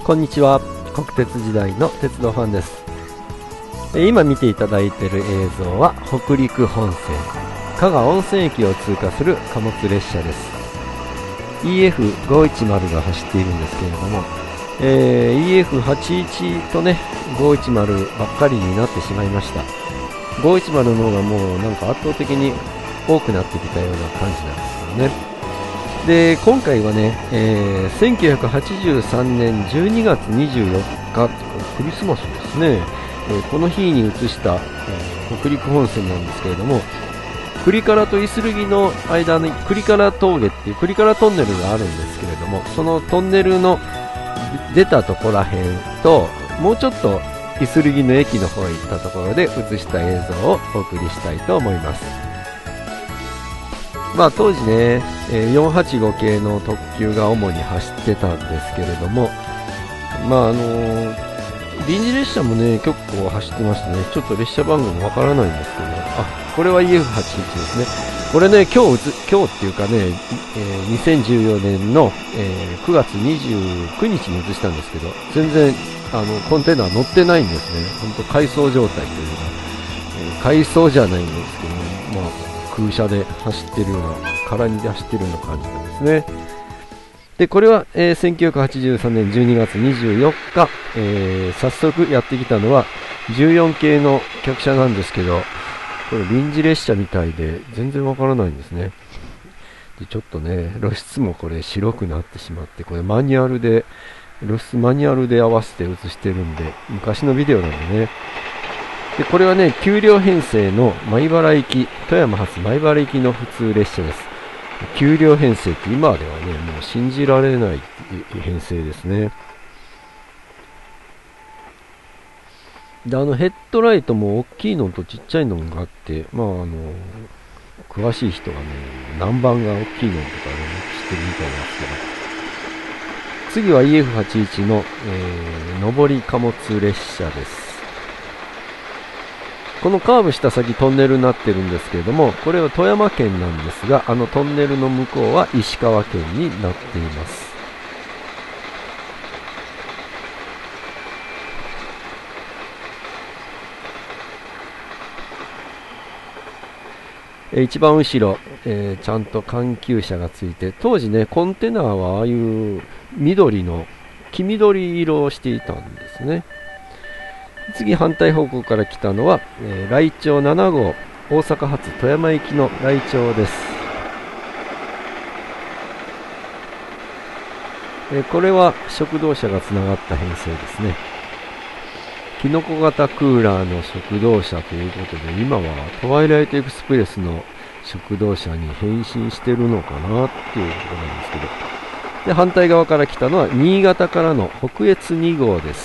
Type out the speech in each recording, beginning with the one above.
こんにちは。国鉄時代の鉄道ファンです。今見ていただいている映像は北陸本線加賀温泉駅を通過する貨物列車です。 EF510 が走っているんですけれども、EF81 とね510ばっかりになってしまいました。510の方がもうなんか圧倒的に多くなってきたような感じなんですよね。で今回はね、1983年12月24日クリスマスですね、この日に移した、北陸本線なんですけれども、栗唐とイスルギの間に栗唐峠っていう栗唐トンネルがあるんですけれども、そのトンネルの出たところらへんともうちょっとイスルギの駅の方へ行ったところで映した映像をお送りしたいと思います。当時ね、485系の特急が主に走ってたんですけれども、臨時列車もね結構走ってましてね、ちょっと列車番号もわからないんですけど、これは EF81 ですね。これね今日っていうかね、2014年の、9月29日に移したんですけど、全然コンテナ乗ってないんですね。本当回送状態というか、回送じゃないんですけど、空車で走ってるような、空荷で走ってるような感じなんですね。でこれは、1983年12月24日、早速やってきたのは14系の客車なんですけど、これ臨時列車みたいで全然わからないんですね。でちょっとね露出もこれ白くなってしまって、これマニュアルで露出マニュアルで合わせて映してるんで、昔のビデオなんでね。でこれはね9両編成の米原行き、富山発米原行きの普通列車です。9両編成って今ではねもう信じられない編成ですね。でヘッドライトも大きいのとちっちゃいのがあって、詳しい人がね何番が大きいのとかね知ってるみたいなんですけど、次は EF81 の、上り貨物列車です。このカーブした先トンネルになってるんですけれども、これは富山県なんですが、トンネルの向こうは石川県になっています。一番後ろ、ちゃんと環休車がついて、当時ねコンテナはああいう緑の黄緑色をしていたんですね。次反対方向から来たのは、来庁7号大阪発富山行きの来庁です。これは食堂車がつながった編成ですね。キノコ型クーラーの食堂車ということで、今はトワイライトエクスプレスの食堂車に変身してるのかなっていうことなんですけど、で反対側から来たのは新潟からの北越2号です。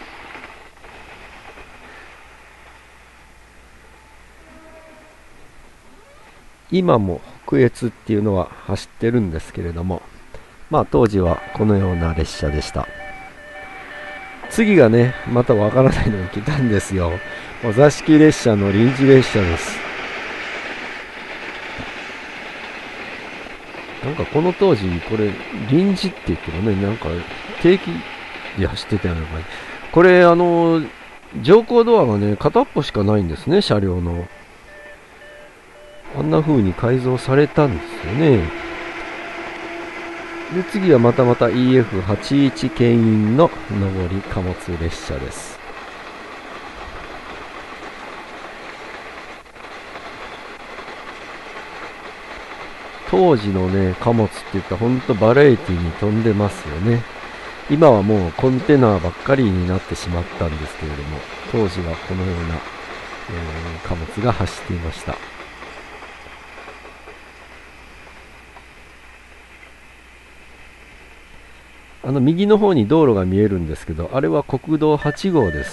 今も北越っていうのは走ってるんですけれども、当時はこのような列車でした。次がねまたわからないのに来たんですよ。お座敷列車の臨時列車です。なんかこの当時これ臨時って言ってもね、なんか定期で走ってたような感じ。これ乗降ドアがね片っぽしかないんですね、車両の。あんな風に改造されたんですよね。で次はまた EF81 牽引の上り貨物列車です。当時のね貨物って言ったら本当バラエティに富んでますよね。今はもうコンテナばっかりになってしまったんですけれども、当時はこのような、貨物が走っていました。右の方に道路が見えるんですけど、あれは国道8号です。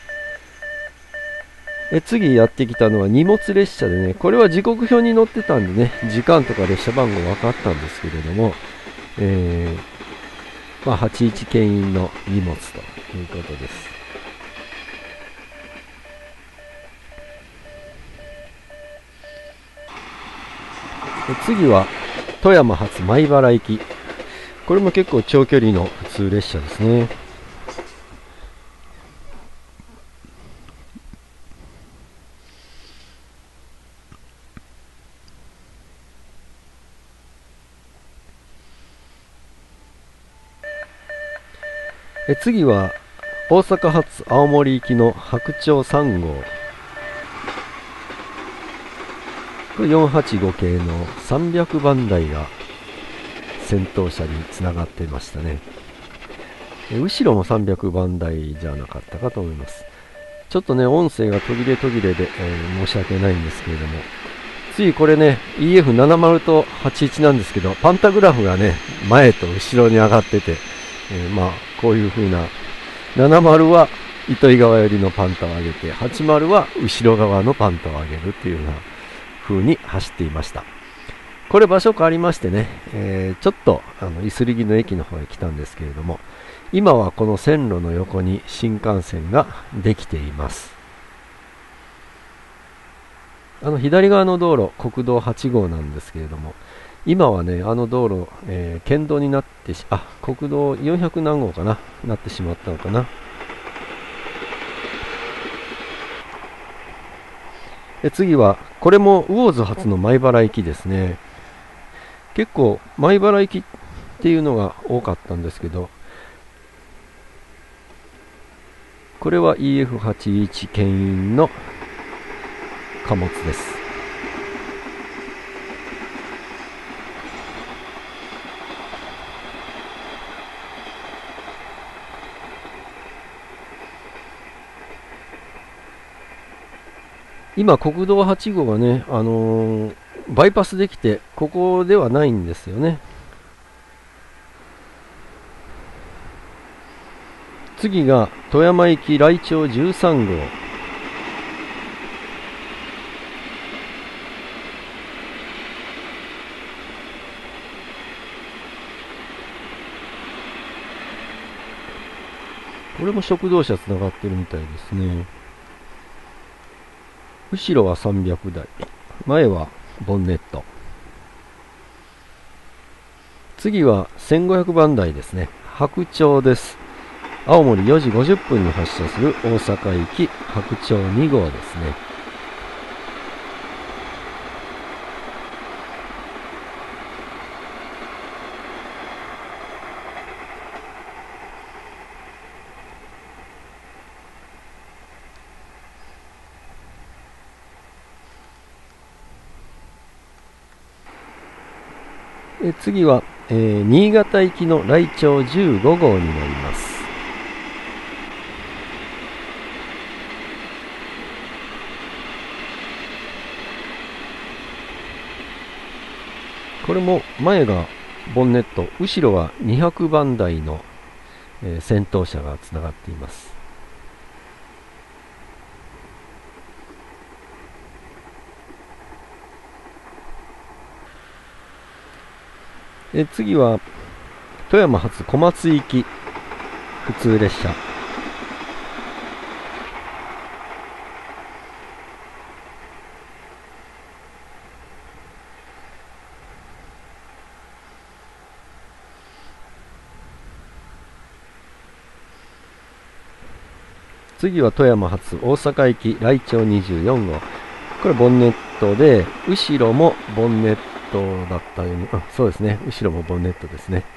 次やってきたのは荷物列車でね、これは時刻表に載ってたんでね、時間とか列車番号分かったんですけれども、81牽引の荷物ということです。次は富山発米原行き。 これも結構長距離の普通列車ですね。次は大阪発青森行きの白鳥3号。これ485系の300番台が先頭車につながっていましたね。後ろも300番台じゃなかったかと思います。ちょっとね、音声が途切れ途切れで、申し訳ないんですけれども、次これね、EF70 と81なんですけど、パンタグラフがね、前と後ろに上がってて、まあ、こういう風な、70は糸魚川寄りのパンタを上げて、80は後ろ側のパンタを上げるっていうような風に走っていました。これ場所変わりましてね、ちょっとイスリギの駅の方へ来たんですけれども、今はこの線路の横に新幹線ができています。左側の道路、国道8号なんですけれども、今はね、道路、県道になって国道400何号かなってしまったのかな。次は、これも魚津発の米原行きですね。結構、米原行きっていうのが多かったんですけど、これは EF81 牽引の貨物です。今、国道8号がね、バイパスできて、ここではないんですよね。次が富山行き来鳥13号。これも食堂車つながってるみたいですね。後ろは300台、前はボンネット。次は1500番台ですね。白鳥です。青森4時50分に発車する大阪行き白鳥2号ですね。次は、新潟行きの来鳥15号になります。これも前がボンネット、後ろは200番台の、先頭車がつながっています。次は富山発小松行き普通列車。次は富山発大阪行き来鳥24号。これボンネットで、後ろもボンネットだったように、そうですね、後ろもボンネットですね。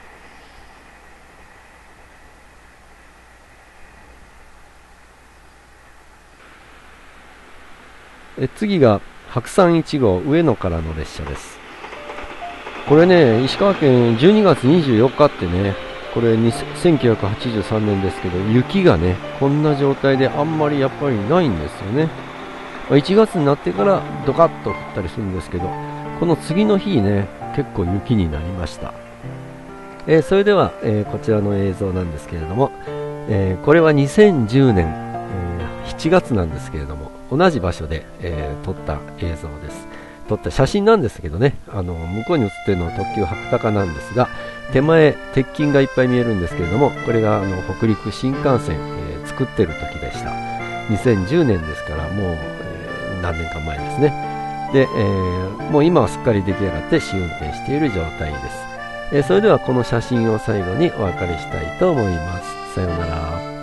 次が白山1号上野からの列車です。これね、石川県12月24日ってね、これ1983年ですけど、雪がね、こんな状態であんまりやっぱりないんですよね。1月になってからドカッと降ったりするんですけど、この次の日ね、結構雪になりました。それでは、こちらの映像なんですけれども、これは2010年、7月なんですけれども、同じ場所で、撮った映像です。撮った写真なんですけどね、向こうに映っているのは特急白鷹なんですが、手前鉄筋がいっぱい見えるんですけれども、これが北陸新幹線、作ってる時でした。2010年ですからもう、何年か前ですね。で、もう今はすっかり出来上がって試運転している状態です。 それではこの写真を最後にお別れしたいと思います。さようなら。